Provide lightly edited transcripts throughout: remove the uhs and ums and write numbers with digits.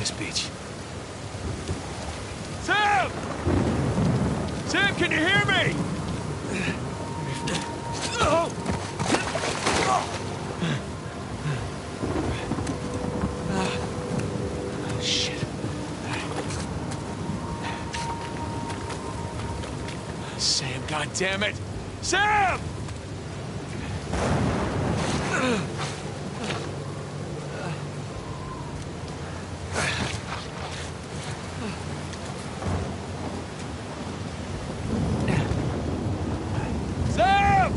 this beach. Sam! Sam, can you hear me? Shit. Sam, goddammit! Sam! Sam!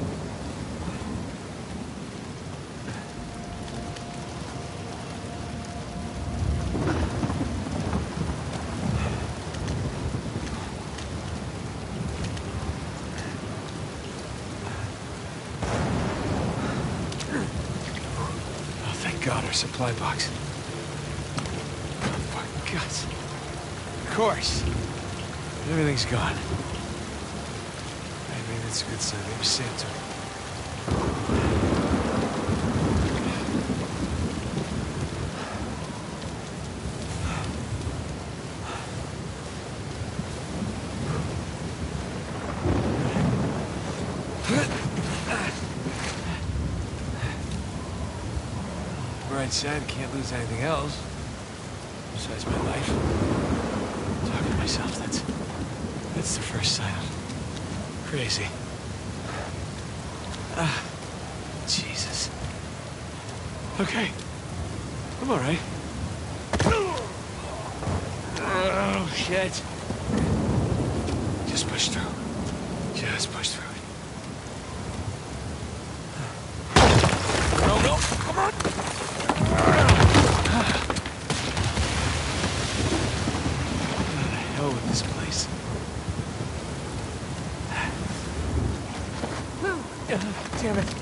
Oh, thank God, our supply box. Oh, for God's... Of course. Everything's gone. Maybe that's a good sign. Maybe Sam took it. Bright side, can't lose anything else. Besides my life. Talking to myself, that's the first sign of crazy. Jesus. Okay. I'm all right. Oh, shit. Just push through. Just push through it. No, no, come on! What the hell with this place? Damn it.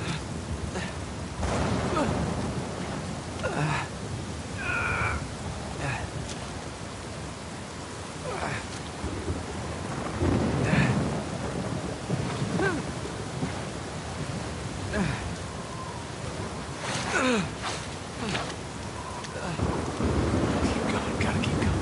Keep going, gotta keep going.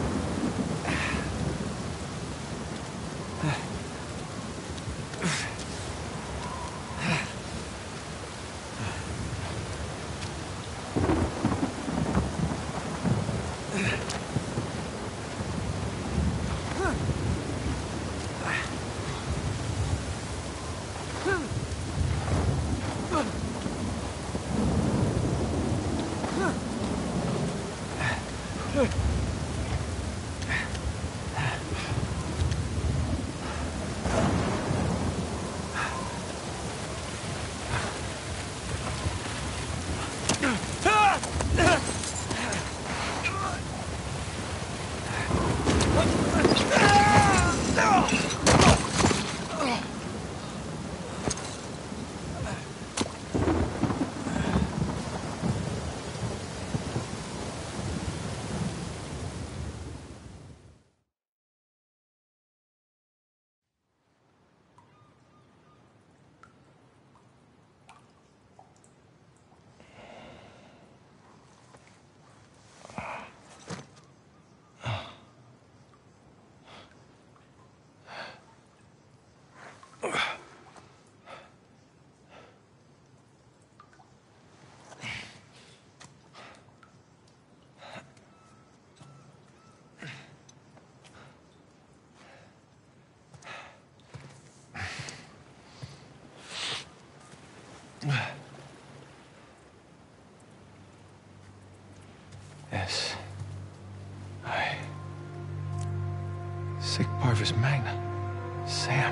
Yes. Sic Parvis Magna. Sam.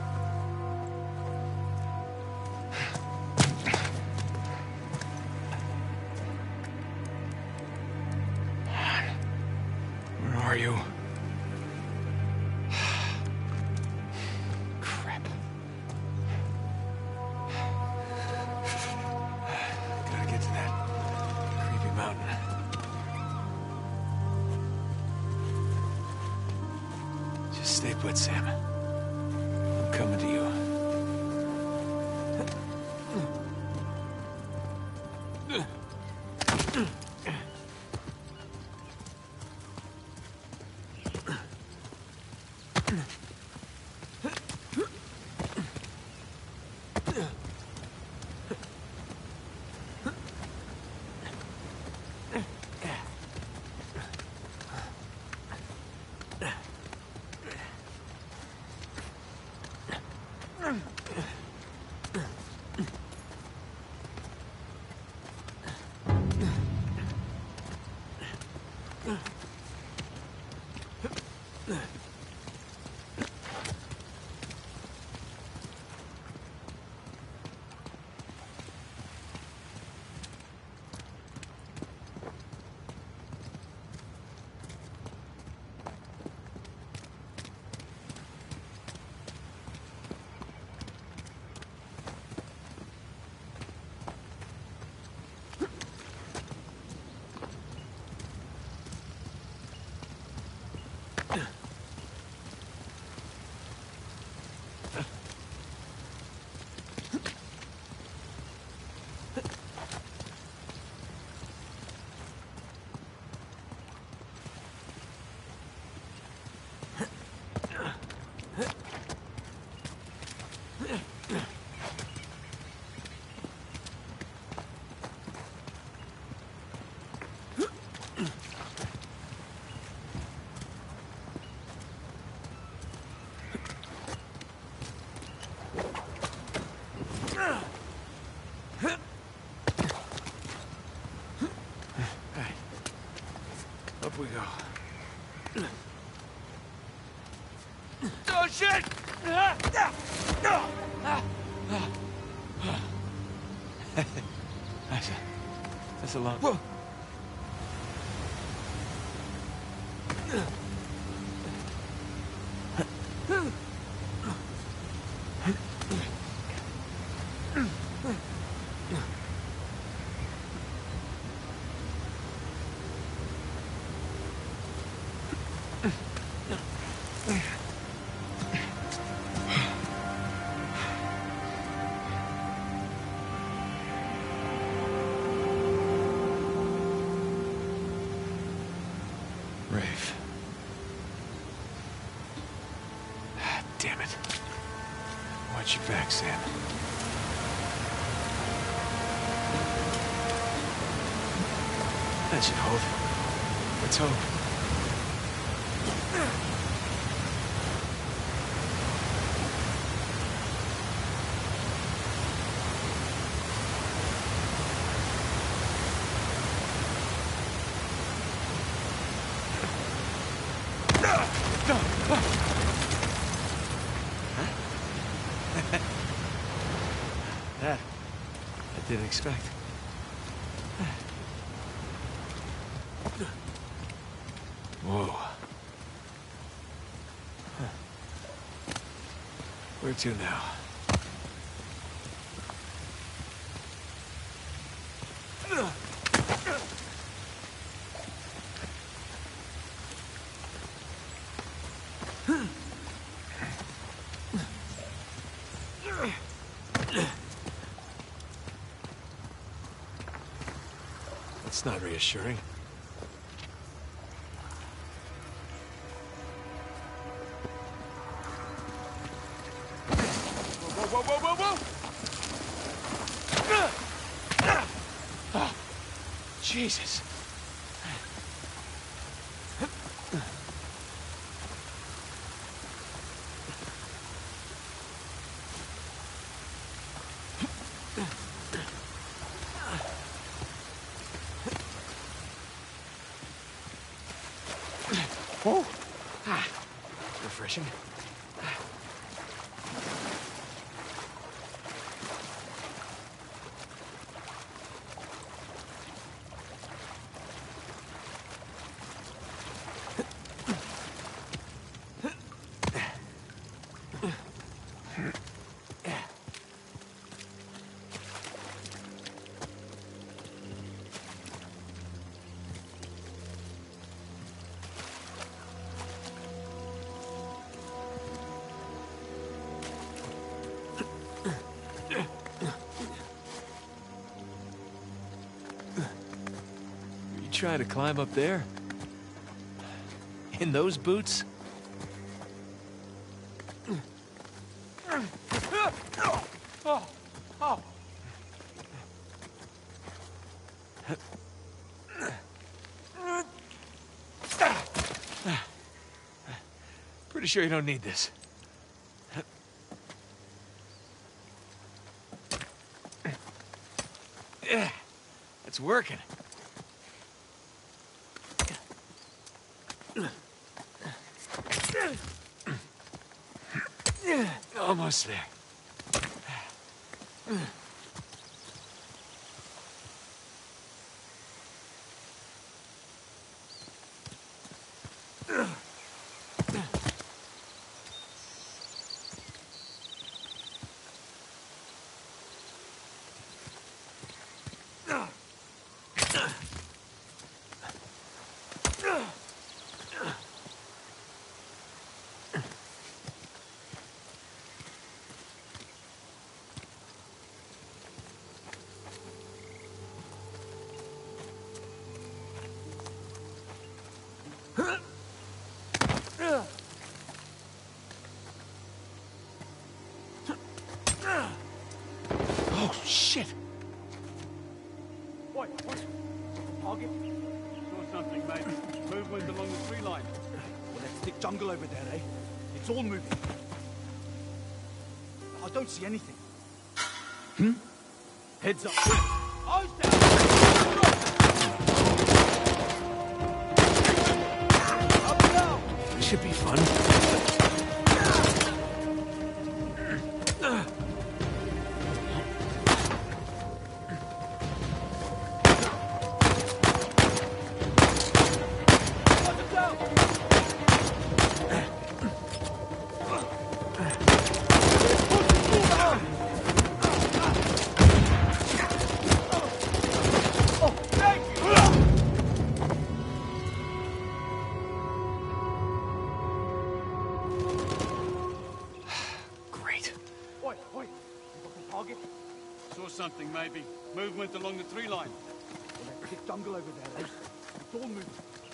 Where are you? Crap. Gotta get to that creepy mountain. Just stay put, Sam. I'm coming to you. Up we go. Oh, shit! That's a long... Whoa. Rafe. Damn it. Watch your back, Sam. That should hold. Let's hope. That I didn't expect. Whoa. Where to now? That's not reassuring. Whoa, whoa, whoa, whoa, whoa! Oh, Jesus. Whoa. Refreshing. You trying to climb up there? In those boots? Oh. Pretty sure you don't need this. Yeah, it's working. Almost there. Oh, shit! Wait. Target? Saw something, mate. Movement along the tree line. Well, that thick jungle over there, eh? It's all moving. I don't see anything. Heads up. Eyes down! Up now! This should be fun. Saw something, maybe. Movement along the tree line. Well, that thick jungle over there, eh? It's all moving.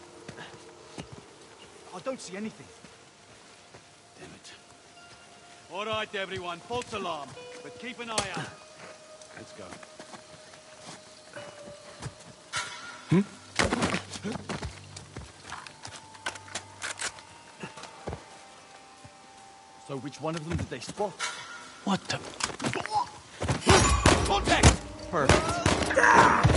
I don't see anything. Damn it. All right, everyone. False alarm. But keep an eye out. Let's go. So which one of them did they spot? What the? Contact! Perfect.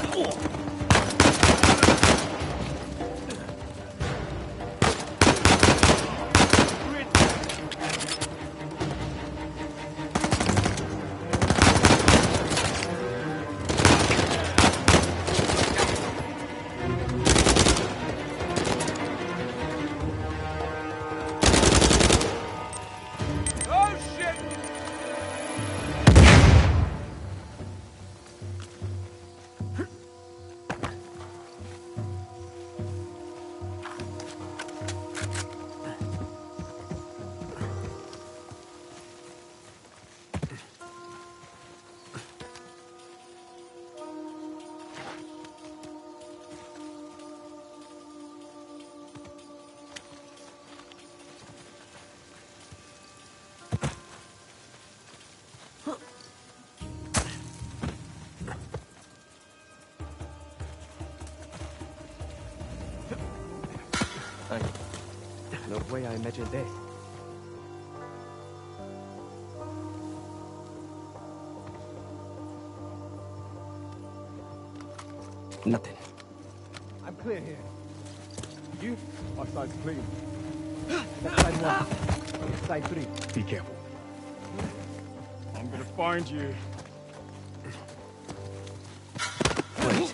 Oh, shit! No way I imagined this. Nothing. I'm clear here. You? Our side's clean. That's side one. Side three. Be careful. I'm gonna find you. Wait.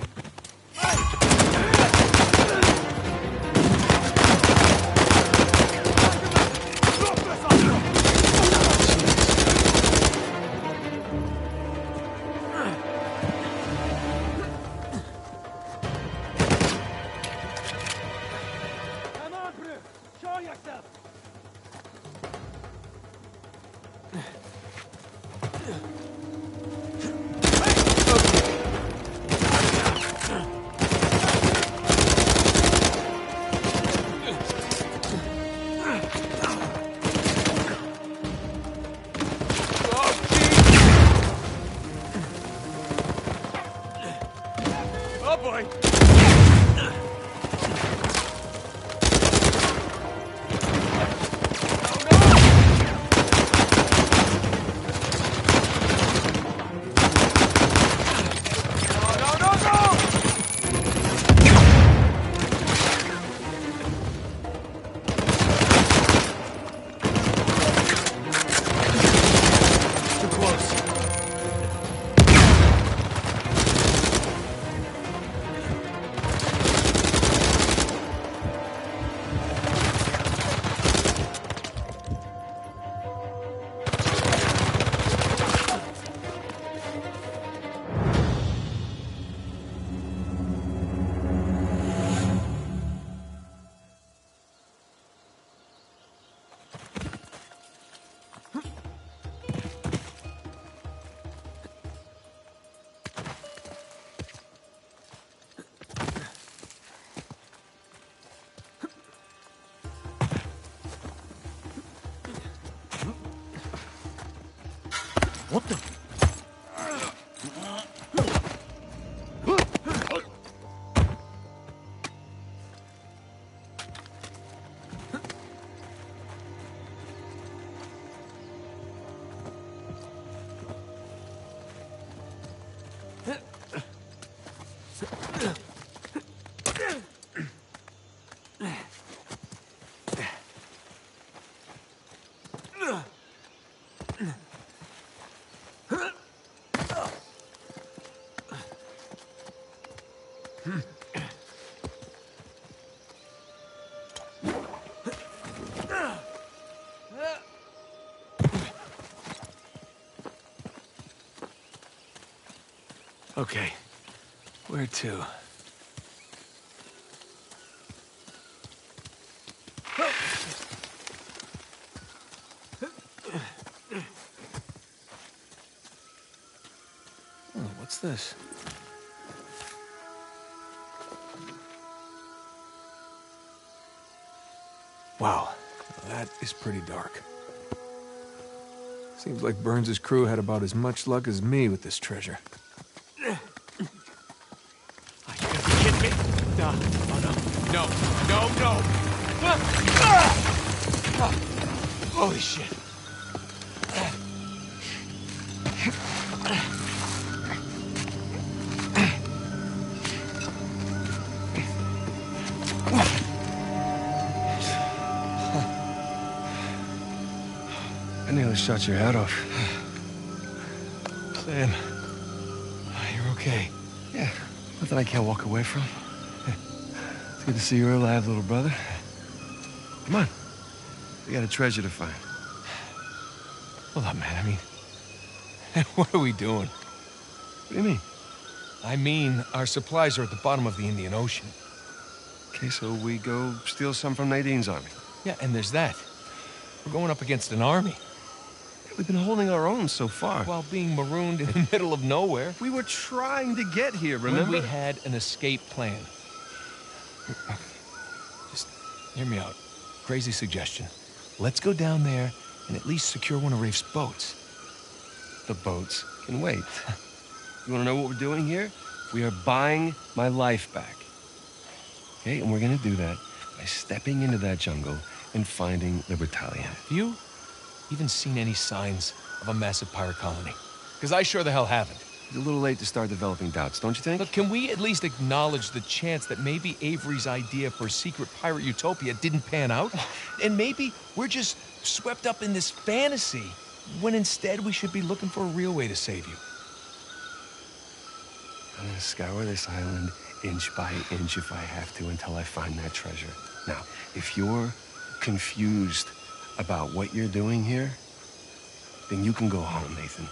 Come on, bro! Show yourself! boy! What the? Okay, where to? Oh, what's this? Wow, that is pretty dark. Seems like Burns' crew had about as much luck as me with this treasure. Oh, you gotta be kidding me! Oh, no. No, no, no! Oh, holy shit. I nearly shot your head off. Sam, you're okay. Yeah, nothing I can't walk away from. It's good to see you're alive, little brother. Come on. We got a treasure to find. Hold on, man. I mean, what are we doing? What do you mean? I mean, our supplies are at the bottom of the Indian Ocean. Okay, so we go steal some from Nadine's army. Yeah, and there's that. We're going up against an army. We've been holding our own so far. While being marooned in the middle of nowhere. We were trying to get here, remember? When we had an escape plan. Just hear me out. Crazy suggestion. Let's go down there and at least secure one of Rafe's boats. The boats can wait. You want to know what we're doing here? We are buying my life back. Okay, and we're gonna do that by stepping into that jungle and finding the battalion. Have you even seen any signs of a massive pirate colony? Because I sure the hell haven't. It's a little late to start developing doubts, don't you think? Look, can we at least acknowledge the chance that maybe Avery's idea for a secret pirate utopia didn't pan out? And maybe we're just swept up in this fantasy, when instead we should be looking for a real way to save you. I'm gonna scour this island inch by inch if I have to until I find that treasure. Now, if you're confused about what you're doing here, then you can go home, Nathan.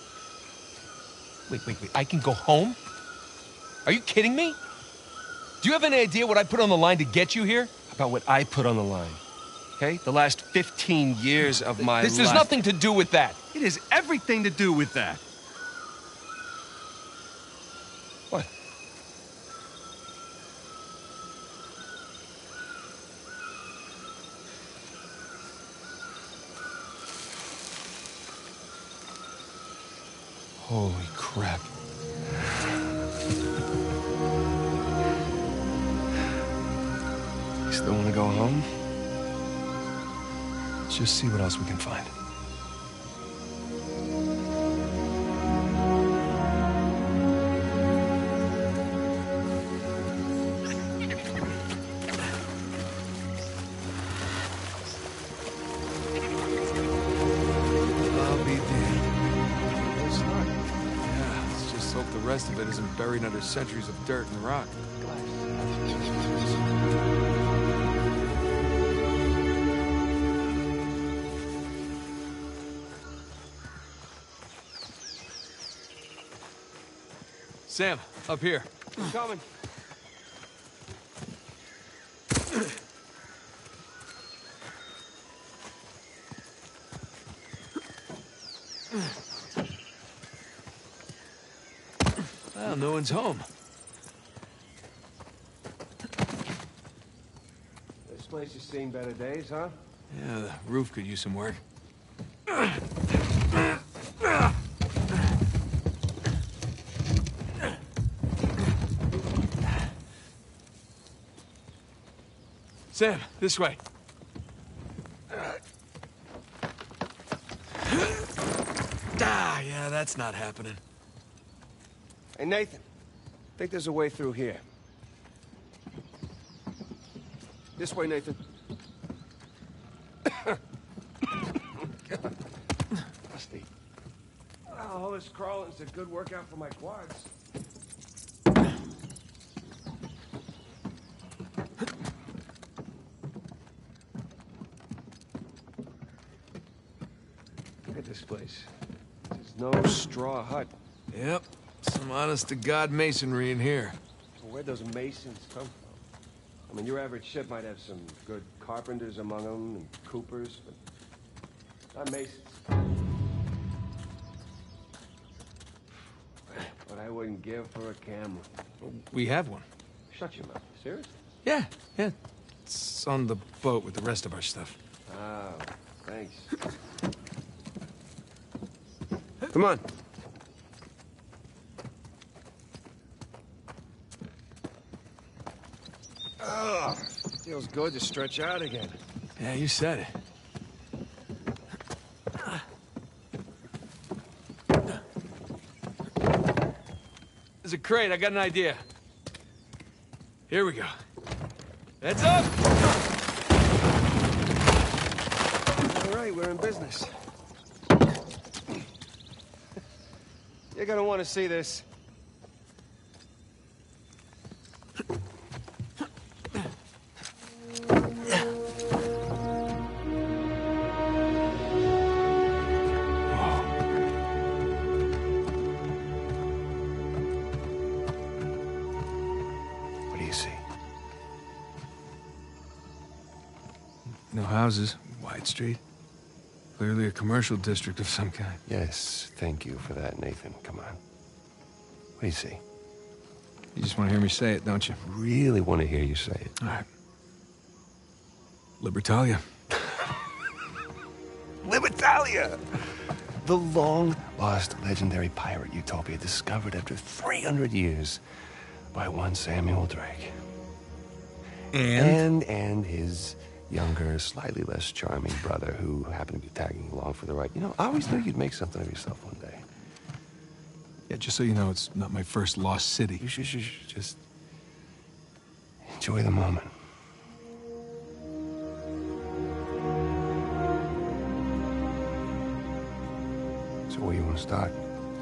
Wait. I can go home? Are you kidding me? Do you have any idea what I put on the line to get you here? About what I put on the line, okay? The last 15 years of my life. This has nothing to do with that. It has everything to do with that. What? Holy crap. Still want to go home? Let's just see what else we can find. I'll be damned. It's not. Yeah, let's just hope the rest of it isn't buried under centuries of dirt and rock. Sam, up here. I'm coming. Well, no one's home. This place has seen better days, huh? Yeah, the roof could use some work. Sam, this way. Ah, yeah, that's not happening. Hey, Nathan. Think there's a way through here. This way, Nathan. Rusty. All this crawling's a good workout for my quads. Look at this place. There's no straw hut. Yep, some honest-to-God masonry in here. Where'd those masons come from? I mean, your average ship might have some good carpenters among them and coopers, but not masons. What I wouldn't give for a camera. We have one. Shut your mouth. Serious? Yeah, yeah. It's on the boat with the rest of our stuff. Oh, thanks. Come on. Oh, feels good to stretch out again. Yeah, you said it. There's a crate. I got an idea. Here we go. Heads up! All right, we're in business. You're gonna want to see this. What do you see? No houses. Wide street. Clearly a commercial district of some kind. Yes, thank you for that, Nathan. Come on. What do you see? You just want to hear me say it, don't you? Really want to hear you say it. All right. Libertalia. Libertalia! The long-lost legendary pirate utopia discovered after 300 years by one Samuel Drake. And his younger, slightly less charming brother who happened to be tagging along for the ride. You know, I always knew you'd make something of yourself one day. Yeah, just so you know, it's not my first lost city. You should just enjoy the moment. So where you want to start?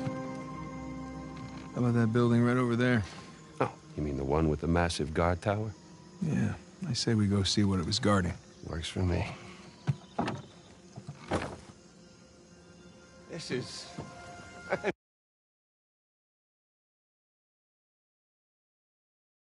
How about that building right over there? Oh, you mean the one with the massive guard tower? Yeah, I say we go see what it was guarding. Works for me. This is